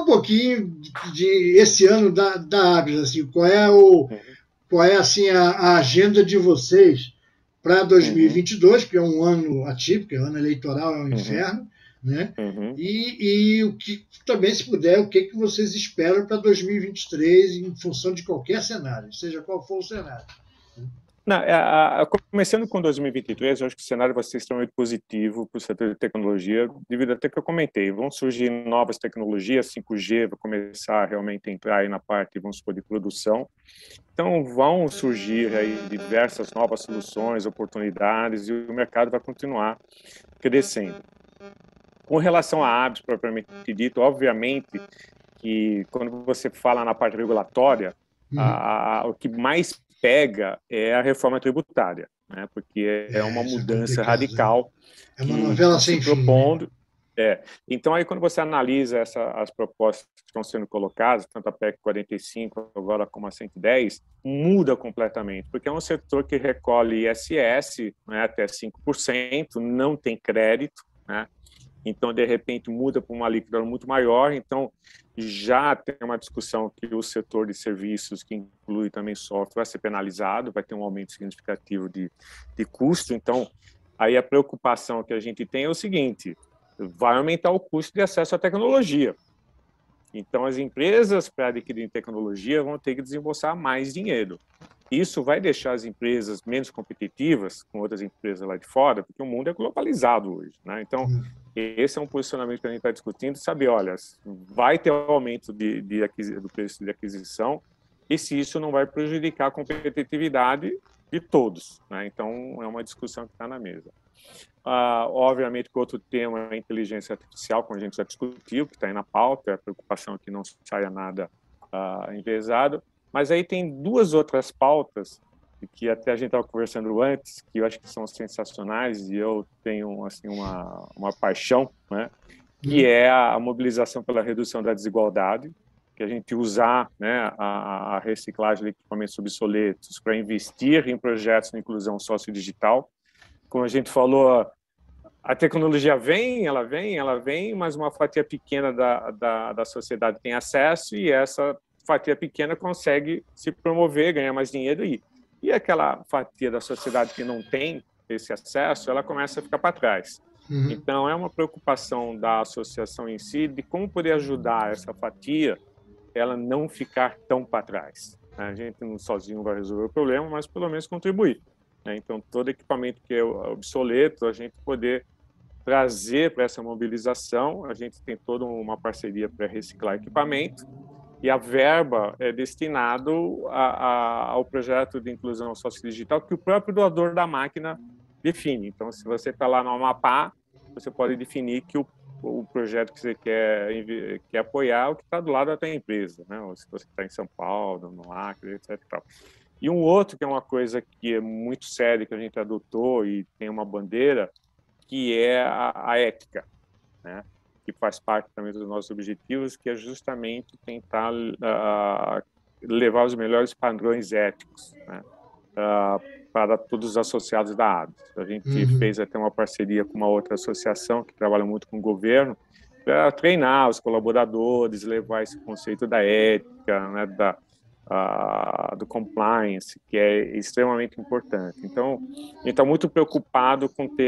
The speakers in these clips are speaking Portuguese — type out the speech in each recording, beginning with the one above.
um pouquinho de esse ano da Abs, assim, qual é assim, a agenda de vocês para 2022, que é um ano atípico, é um ano eleitoral, é um inferno, né? E o que também, se puder, o que vocês esperam para 2023 em função de qualquer cenário, seja qual for o cenário. Não, começando com 2023, eu acho que o cenário vai ser extremamente positivo para o setor de tecnologia, devido até que eu comentei, vão surgir novas tecnologias, 5G vai começar realmente a entrar aí na parte, vamos supor, de produção. Então, vão surgir aí diversas novas soluções, oportunidades, e o mercado vai continuar crescendo. Com relação à Abs, propriamente dito, obviamente que quando você fala na parte regulatória, o que mais pega é a reforma tributária, né? Porque é uma mudança radical, é uma novela sem se propondo. Fim, né? Então, aí quando você analisa as propostas que estão sendo colocadas, tanto a PEC 45 agora como a 110, muda completamente, porque é um setor que recolhe ISS, né, até 5%, não tem crédito, né? Então, de repente, muda para uma alíquota muito maior. Então, já tem uma discussão que o setor de serviços, que inclui também software, vai ser penalizado, vai ter um aumento significativo de custo. Então, aí a preocupação que a gente tem é o seguinte, vai aumentar o custo de acesso à tecnologia. Então, as empresas, para adquirir tecnologia, vão ter que desembolsar mais dinheiro. Isso vai deixar as empresas menos competitivas com outras empresas lá de fora, porque o mundo é globalizado hoje, né? Então, esse é um posicionamento que a gente está discutindo, saber, olha, vai ter um aumento do preço de aquisição, e se isso não vai prejudicar a competitividade de todos, né? Então, é uma discussão que está na mesa. Obviamente que outro tema é a inteligência artificial, como a gente já discutiu, que está aí na pauta, a preocupação é que não saia nada enviesado. Mas aí tem duas outras pautas, que até a gente estava conversando antes, que eu acho que são sensacionais, e eu tenho assim, uma paixão, né? Que é a mobilização pela redução da desigualdade, que a gente usar, né, a reciclagem de equipamentos obsoletos para investir em projetos de inclusão sociodigital. Como a gente falou, a tecnologia vem, mas uma fatia pequena da sociedade tem acesso, e essa fatia pequena consegue se promover, ganhar mais dinheiro, e aquela fatia da sociedade que não tem esse acesso, ela começa a ficar para trás. Então, é uma preocupação da associação em si, de como poder ajudar essa fatia, ela não ficar tão para trás. A gente não sozinho vai resolver o problema, mas pelo menos contribuir. Então, todo equipamento que é obsoleto, a gente poder trazer para essa mobilização. A gente tem toda uma parceria para reciclar equipamento, e a verba é destinada ao projeto de inclusão sociodigital que o próprio doador da máquina define. Então, se você está lá no Amapá, você pode definir que o projeto que você quer apoiar é o que está do lado da tua empresa, né? Ou se você está em São Paulo, no Acre, etc. E um outro, que é uma coisa que é muito séria, que a gente adotou e tem uma bandeira, que é a ética, né? Que faz parte também dos nossos objetivos, que é justamente tentar levar os melhores padrões éticos, né? Para todos os associados da ABS. A gente fez até uma parceria com uma outra associação que trabalha muito com o governo, para treinar os colaboradores, levar esse conceito da ética, né, do compliance, que é extremamente importante. Então, a gente está muito preocupado com ter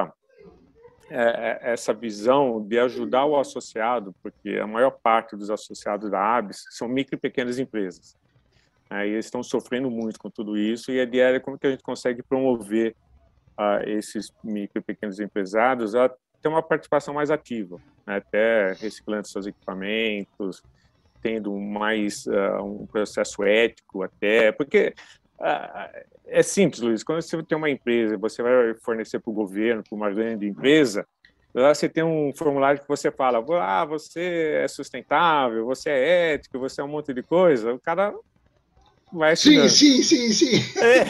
essa visão de ajudar o associado, porque a maior parte dos associados da ABS são micro e pequenas empresas. E eles estão sofrendo muito com tudo isso, e a ideia é como que a gente consegue promover esses micro e pequenos empresários a ter uma participação mais ativa, né? Até reciclando seus equipamentos, tendo mais um processo ético até, porque é simples, Luiz, quando você tem uma empresa, você vai fornecer para o governo, para uma grande empresa, lá você tem um formulário que você fala, você é sustentável, você é ético, você é um monte de coisa, o cara vai assinando. Sim.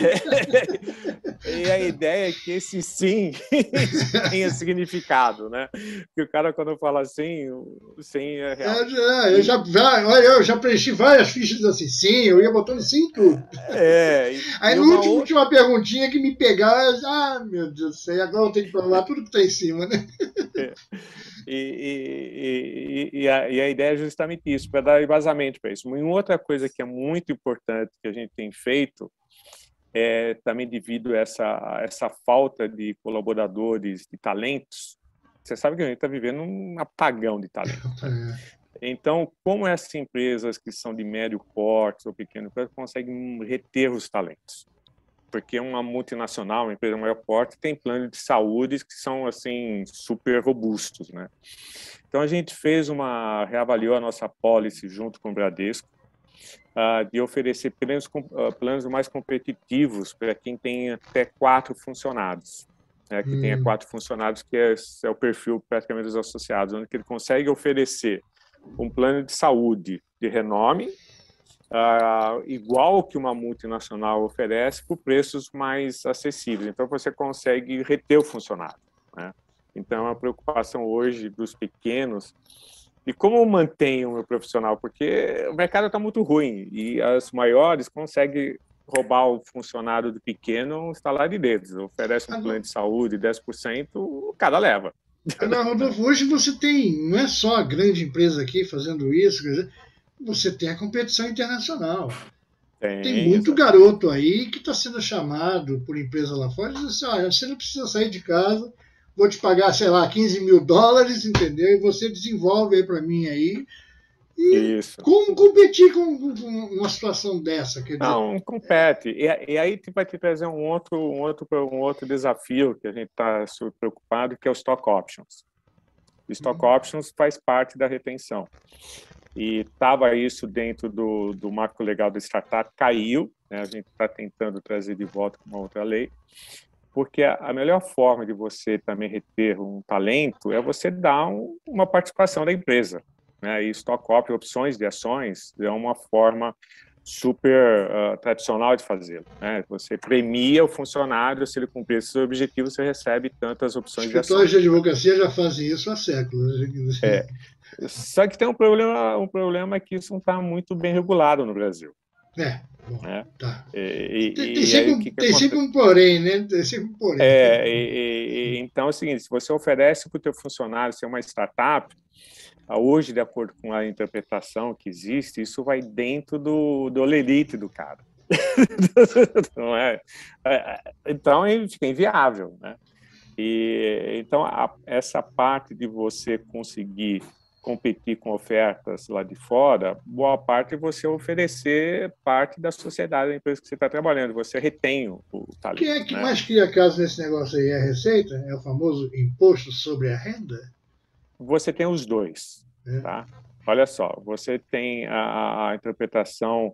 E a ideia é que esse sim tenha significado, né? Que o cara, quando fala sim, o sim é real. Eu já preenchi várias fichas assim, sim, eu ia botando sim em tudo. Aí no último tinha uma perguntinha que me pegava, meu Deus do céu, agora eu tenho que provar tudo que está em cima, né? E a ideia é justamente isso, para dar embasamento para isso. E outra coisa que é muito importante que a gente tem feito é também devido a essa falta de colaboradores, de talentos. Você sabe que a gente está vivendo um apagão de talento, né? Então, como essas empresas que são de médio porte ou pequeno porte conseguem reter os talentos? Porque uma multinacional, uma empresa de maior porte, tem planos de saúde que são assim super robustos, né? Então a gente reavaliou a nossa policy junto com o Bradesco, de oferecer planos mais competitivos para quem tem até 4 funcionários, né? Que tenha 4 funcionários, que é o perfil praticamente dos associados, onde ele consegue oferecer um plano de saúde de renome, igual que uma multinacional oferece, por preços mais acessíveis. Então, você consegue reter o funcionário, né? Então, é uma preocupação hoje dos pequenos. E como mantenho o meu profissional? Porque o mercado está muito ruim e as maiores conseguem roubar o funcionário do pequeno, estalar de dedos. Oferece um plano de saúde, 10%, o cara leva. Agora, Rodolfo, hoje você tem, não é só a grande empresa aqui fazendo isso, quer dizer, você tem a competição internacional. Tem muito garoto aí que está sendo chamado por empresa lá fora e diz assim, olha, você não precisa sair de casa, vou te pagar, sei lá, $15 mil, entendeu? E você desenvolve aí para mim aí. E isso. Como competir com uma situação dessa? Quer dizer, não compete. E aí vai te trazer um outro desafio que a gente está super preocupado, que é o stock options. O stock options faz parte da retenção. E estava isso dentro do marco legal da startup, caiu, né? A gente está tentando trazer de volta com uma outra lei, porque a melhor forma de você também reter um talento é você dar uma participação da empresa, né? E stock options, opções de ações, é uma forma super tradicional de fazê-lo, né? Você premia o funcionário, se ele cumprir esses objetivos, você recebe tantas opções de ações. Escritórios de advocacia já fazem isso há séculos. Só que tem um problema que isso não está muito bem regulado no Brasil. Bom, né? Tá. Tem sempre um porém, né? Tem sempre um porém. Então é o seguinte, se você oferece para o teu funcionário ser uma startup, hoje, de acordo com a interpretação que existe, isso vai dentro do lerite do cara. Não é? Então, fica inviável, né? Então, essa parte de você conseguir competir com ofertas lá de fora, boa parte é você oferecer parte da sociedade da empresa que você está trabalhando, você retém o talento. Quem é que mais cria caso nesse negócio aí? É a Receita? É o famoso imposto sobre a renda? Você tem os dois, tá? Olha só, você tem a interpretação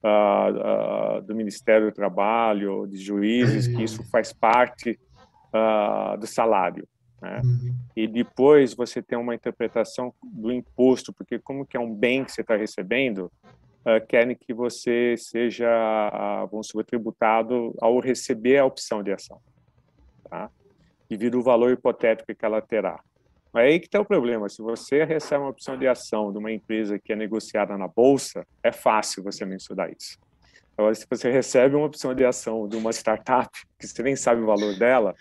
do Ministério do Trabalho, de juízes, que isso faz parte do salário, né? E depois você tem uma interpretação do imposto, porque como que é um bem que você está recebendo, querem que você seja, vamos supor, tributado ao receber a opção de ação, tá? Devido ao valor hipotético que ela terá. Mas aí que está o problema. Se você recebe uma opção de ação de uma empresa que é negociada na bolsa, é fácil você mensurar isso. Agora, se você recebe uma opção de ação de uma startup que você nem sabe o valor dela,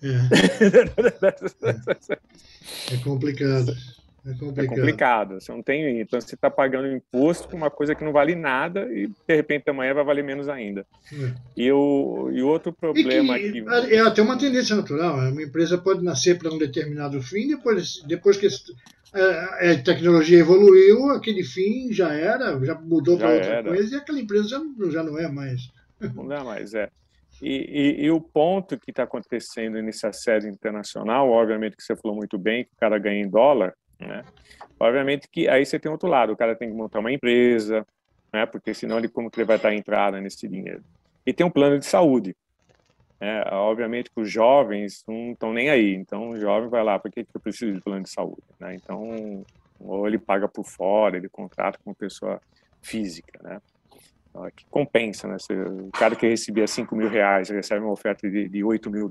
é complicado. É complicado. Você não tem, então você está pagando imposto por uma coisa que não vale nada e de repente amanhã vai valer menos ainda. E outro problema é até uma tendência natural. Uma empresa pode nascer para um determinado fim, depois que a tecnologia evoluiu, aquele fim já mudou para outra coisa e aquela empresa já não é mais. Não dá mais, E o ponto que está acontecendo nesse assédio internacional, obviamente que você falou muito bem, que o cara ganha em dólar, né? Obviamente que aí você tem outro lado, o cara tem que montar uma empresa, né? Porque senão como que ele vai dar entrada nesse dinheiro? E tem um plano de saúde, né? Obviamente que os jovens não estão nem aí, então o jovem vai lá, por que eu preciso de plano de saúde, né? Então, ou ele paga por fora, ele contrata com pessoa física, né? Que compensa, né? O cara que recebia R$5 mil recebe uma oferta de $8 mil.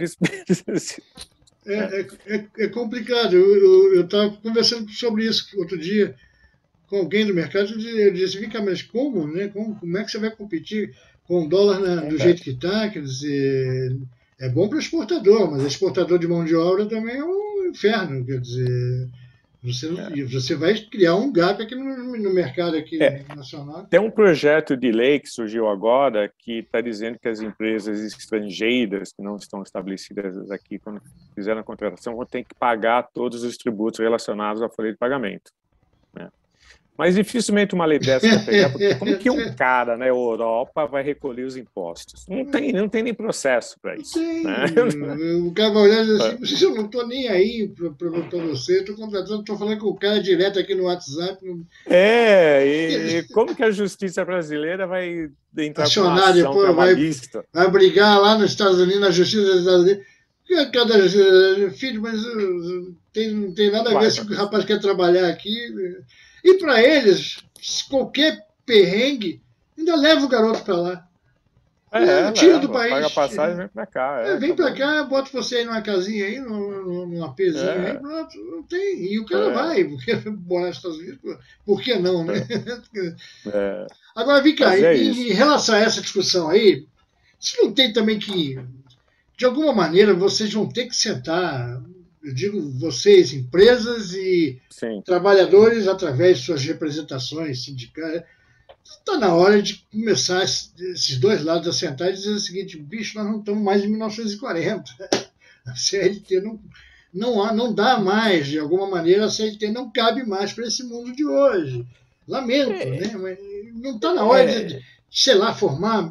É complicado. Eu estava conversando sobre isso outro dia com alguém do mercado. Eu disse, vem cá, mas como, né? Como é que você vai competir com o dólar do jeito que está? Quer dizer, é bom para o exportador, mas exportador de mão de obra também um inferno, quer dizer, você vai criar um gap aqui no mercado aqui nacional. Tem um projeto de lei que surgiu agora que está dizendo que as empresas estrangeiras que não estão estabelecidas aqui, quando fizeram a contratação, vão ter que pagar todos os tributos relacionados à folha de pagamento, né? Mas dificilmente uma lei dessa vai pegar, porque como que um cara na Europa vai recolher os impostos? Não tem nem processo para isso. Né? O cara vai olhar e diz assim, eu não estou nem aí para você, estou contratando, estou falando com o cara direto aqui no WhatsApp. E como que a justiça brasileira vai entrar com uma ação trabalhista? Vai brigar lá nos Estados Unidos, na justiça dos Estados Unidos. Filho, mas não tem nada a ver se o rapaz quer trabalhar aqui. E para eles, qualquer perrengue, ainda leva o garoto para lá. Tira do país. Paga a passagem e vem para cá. Vem para cá, bota você aí numa casinha aí, num APzinho aí, pronto, não tem. E o cara vai, porque morar nos Estados Unidos, por que não, né? Agora, vem cá, em relação a essa discussão aí, você não tem também que, de alguma maneira, vocês vão ter que sentar, eu digo vocês, empresas e trabalhadores, através de suas representações sindicais. Está na hora de começar esses dois lados a sentar e dizer o seguinte, bicho, nós não estamos mais em 1940. A CLT não dá mais, de alguma maneira, a CLT não cabe mais para esse mundo de hoje. Lamento, né? Mas não está na hora de, sei lá, formar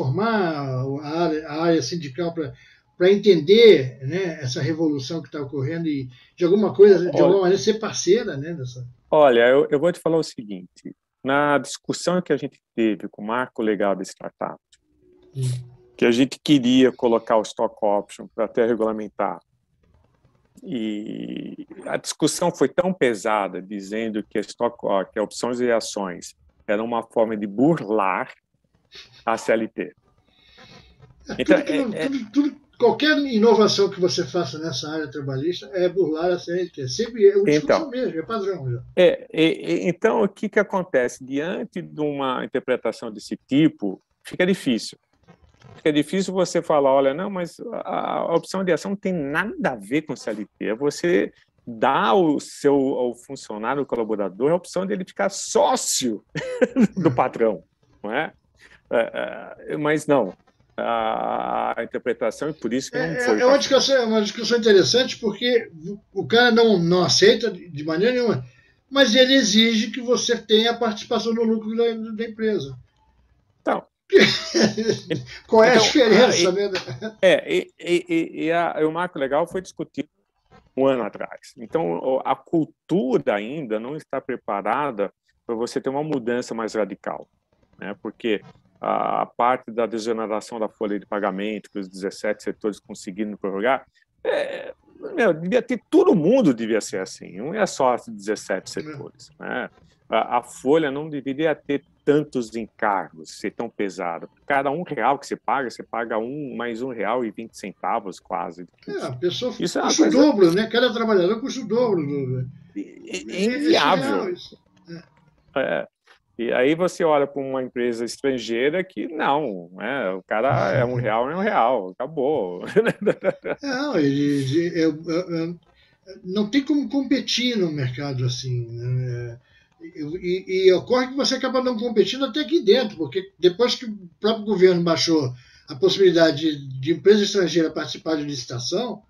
a área sindical para entender, né, essa revolução que está ocorrendo e, de alguma maneira, ser parceira, né, dessa... Olha, eu vou te falar o seguinte, na discussão que a gente teve com o marco legal da startup, que a gente queria colocar o stock option para até regulamentar, e a discussão foi tão pesada, dizendo que que opções e ações era uma forma de burlar a CLT. Então, qualquer inovação que você faça nessa área trabalhista é burlar a CLT. Sempre é o discurso mesmo, é padrão. Já. Então, o que acontece? Diante de uma interpretação desse tipo, fica difícil. Fica difícil você falar, olha, não, mas a opção de ação não tem nada a ver com CLT. É você dar ao funcionário, ao colaborador, a opção de ele ficar sócio do patrão. Não é? Mas não. A interpretação, e por isso que não foi. É uma discussão interessante, porque o cara não aceita de maneira nenhuma, mas ele exige que você tenha a participação no lucro da empresa. Então, qual é a diferença? Né? O marco legal foi discutido um ano atrás. Então, a cultura ainda não está preparada para você ter uma mudança mais radical, né? Porque a parte da desoneração da folha de pagamento, que os 17 setores conseguiram prorrogar, devia ter, todo mundo devia ser assim, não é só 17 setores. Né? A folha não deveria ter tantos encargos, ser tão pesada. Cada R$1 que você paga mais R$1,20 quase. A pessoa custa o dobro, né? Cada trabalhador custa o dobro. É inviável. E aí você olha para uma empresa estrangeira que não, né? O cara é R$1, acabou. Não tem como competir no mercado assim, né? E ocorre que você acaba não competindo até aqui dentro, porque depois que o próprio governo baixou a possibilidade de empresa estrangeira participar de licitação,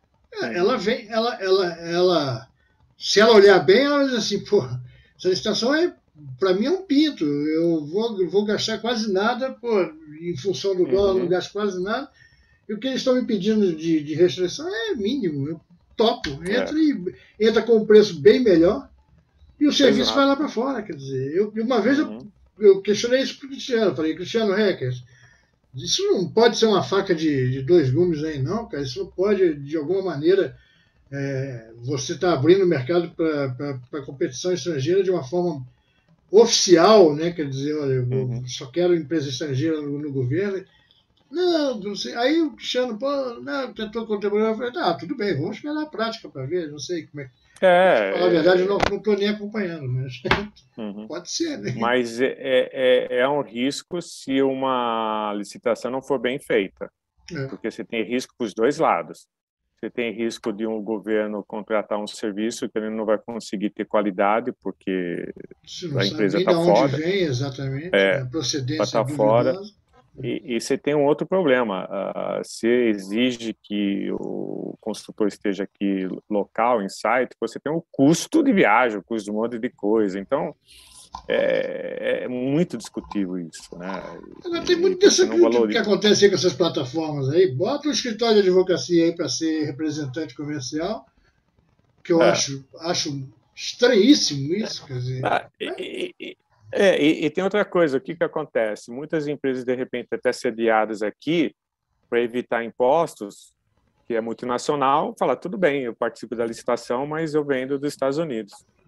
se ela olhar bem, ela diz assim, pô, essa licitação para mim é um pinto, eu vou gastar quase nada, em função do dólar, não gasto quase nada, e o que eles estão me pedindo de restrição é mínimo, eu topo, entra com um preço bem melhor, e o serviço vai lá para fora, quer dizer, uma vez eu questionei isso para o Cristiano, falei, Cristiano Reckers, isso não pode ser uma faca de dois gumes aí não, cara, isso não pode, de alguma maneira, você está abrindo o mercado para competição estrangeira de uma forma oficial, né? Quer dizer, olha, eu só quero empresa estrangeira no governo. Não sei. Aí o Cristiano, tentou contemporâneo, eu falei, tudo bem, vamos esperar a prática para ver, não sei como é que... Pra falar a verdade, eu não estou nem acompanhando, mas pode ser, né? Mas é um risco se uma licitação não for bem feita, porque você tem risco para os dois lados. você tem risco de um governo contratar um serviço que ele não vai conseguir ter qualidade, porque Você não a sabe empresa nem de está onde fora. vem exatamente, a Vai procedência é estar fora. duvidosa. E você tem um outro problema. Você exige que o construtor esteja aqui local, em site, você tem o custo de viagem, o custo de um monte de coisa. Então, é muito discutível isso, né? Agora, tem muito Você disso não que valoriza. acontece aí com essas plataformas aí. Bota um escritório de advocacia aí para ser representante comercial, que eu É. acho estranhíssimo isso. Quer dizer, Ah, e tem outra coisa, o que acontece? Muitas empresas, de repente, até sediadas aqui, para evitar impostos, que é multinacional, fala, tudo bem, eu participo da licitação, mas eu vendo dos Estados Unidos.